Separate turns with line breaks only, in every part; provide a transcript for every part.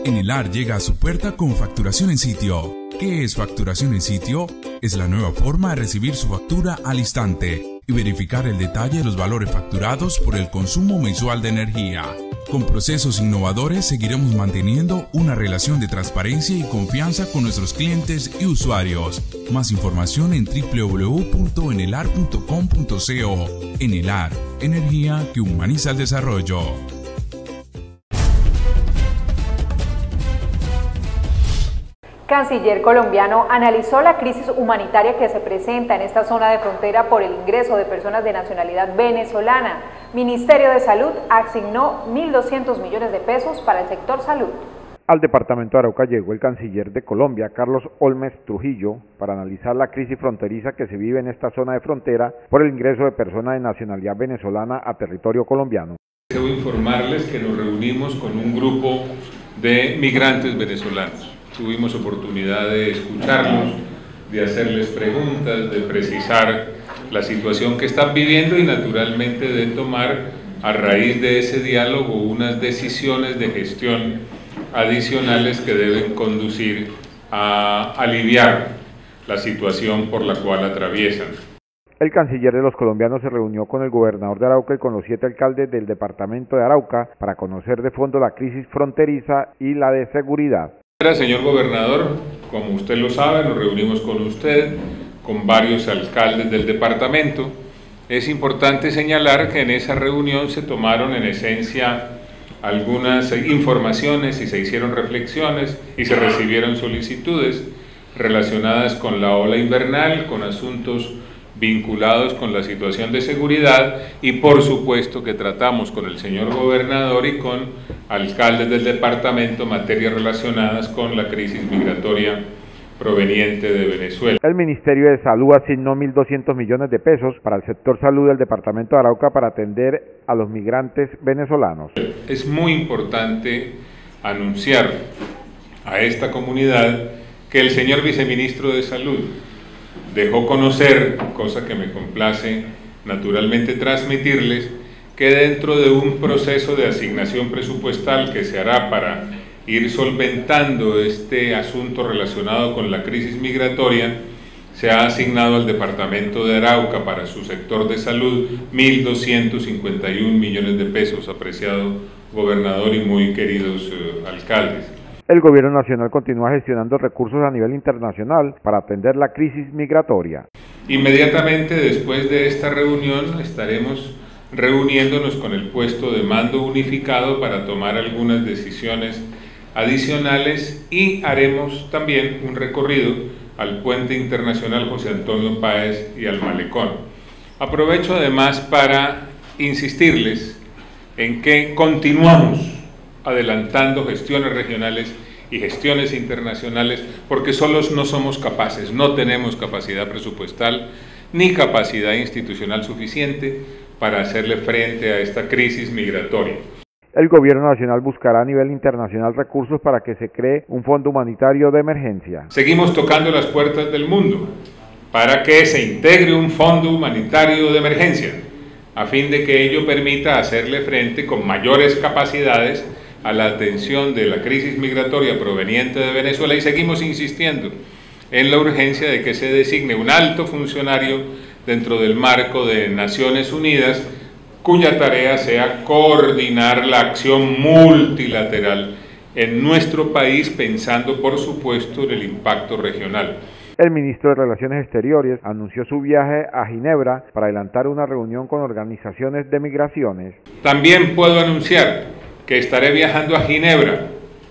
Enelar llega a su puerta con facturación en sitio. ¿Qué es facturación en sitio? Es la nueva forma de recibir su factura al instante y verificar el detalle de los valores facturados por el consumo mensual de energía. Con procesos innovadores seguiremos manteniendo una relación de transparencia y confianza con nuestros clientes y usuarios. Más información en www.enelar.com.co. Enelar, energía que humaniza el desarrollo.
Canciller colombiano analizó la crisis humanitaria que se presenta en esta zona de frontera por el ingreso de personas de nacionalidad venezolana. Ministerio de Salud asignó 1.200 millones de pesos para el sector salud.
Al departamento de Arauca llegó el canciller de Colombia, Carlos Olmes Trujillo, para analizar la crisis fronteriza que se vive en esta zona de frontera por el ingreso de personas de nacionalidad venezolana a territorio colombiano.
Debo informarles que nos reunimos con un grupo de migrantes venezolanos. Tuvimos oportunidad de escucharlos, de hacerles preguntas, de precisar la situación que están viviendo y naturalmente de tomar a raíz de ese diálogo unas decisiones de gestión adicionales que deben conducir a aliviar la situación por la cual atraviesan.
El canciller de los colombianos se reunió con el gobernador de Arauca y con los 7 alcaldes del departamento de Arauca para conocer de fondo la crisis fronteriza y la de seguridad.
Señor gobernador, como usted lo sabe, nos reunimos con usted, con varios alcaldes del departamento. Es importante señalar que en esa reunión se tomaron en esencia algunas informaciones y se hicieron reflexiones y se recibieron solicitudes relacionadas con la ola invernal, con asuntos vinculados con la situación de seguridad y por supuesto que tratamos con el señor gobernador y con alcaldes del departamento materias relacionadas con la crisis migratoria proveniente de Venezuela.
El Ministerio de Salud asignó 1.200 millones de pesos para el sector salud del departamento de Arauca para atender a los migrantes venezolanos.
Es muy importante anunciar a esta comunidad que el señor viceministro de Salud dejó conocer, cosa que me complace naturalmente transmitirles, que dentro de un proceso de asignación presupuestal que se hará para ir solventando este asunto relacionado con la crisis migratoria, se ha asignado al departamento de Arauca para su sector de salud 1.251 millones de pesos, apreciado gobernador y muy queridos alcaldes.
El gobierno nacional continúa gestionando recursos a nivel internacional para atender la crisis migratoria.
Inmediatamente después de esta reunión estaremos reuniéndonos con el puesto de mando unificado para tomar algunas decisiones adicionales y haremos también un recorrido al puente internacional José Antonio Páez y al malecón. Aprovecho además para insistirles en que continuamos adelantando gestiones regionales y gestiones internacionales porque solos no somos capaces, no tenemos capacidad presupuestal ni capacidad institucional suficiente para hacerle frente a esta crisis migratoria.
El gobierno nacional buscará a nivel internacional recursos para que se cree un fondo humanitario de emergencia.
Seguimos tocando las puertas del mundo para que se integre un fondo humanitario de emergencia, a fin de que ello permita hacerle frente con mayores capacidades a la atención de la crisis migratoria proveniente de Venezuela y seguimos insistiendo en la urgencia de que se designe un alto funcionario dentro del marco de Naciones Unidas cuya tarea sea coordinar la acción multilateral en nuestro país pensando por supuesto en el impacto regional.
El ministro de Relaciones Exteriores anunció su viaje a Ginebra para adelantar una reunión con organizaciones de migraciones.
También puedo anunciar que estaré viajando a Ginebra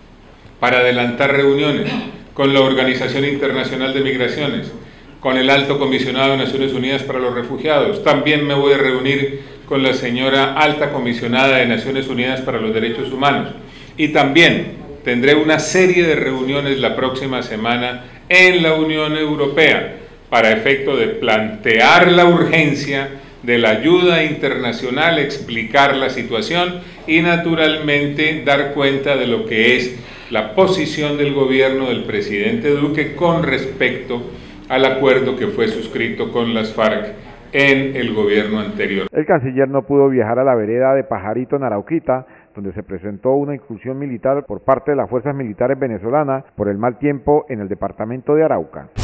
para adelantar reuniones con la Organización Internacional de Migraciones, con el Alto Comisionado de Naciones Unidas para los Refugiados. También me voy a reunir con la señora Alta Comisionada de Naciones Unidas para los Derechos Humanos. Y también tendré una serie de reuniones la próxima semana en la Unión Europea para efecto de plantear la urgencia de la ayuda internacional, explicar la situación y naturalmente dar cuenta de lo que es la posición del gobierno del presidente Duque con respecto al acuerdo que fue suscrito con las FARC en el gobierno anterior.
El canciller no pudo viajar a la vereda de Pajarito en Arauquita, donde se presentó una incursión militar por parte de las fuerzas militares venezolanas por el mal tiempo en el departamento de Arauca.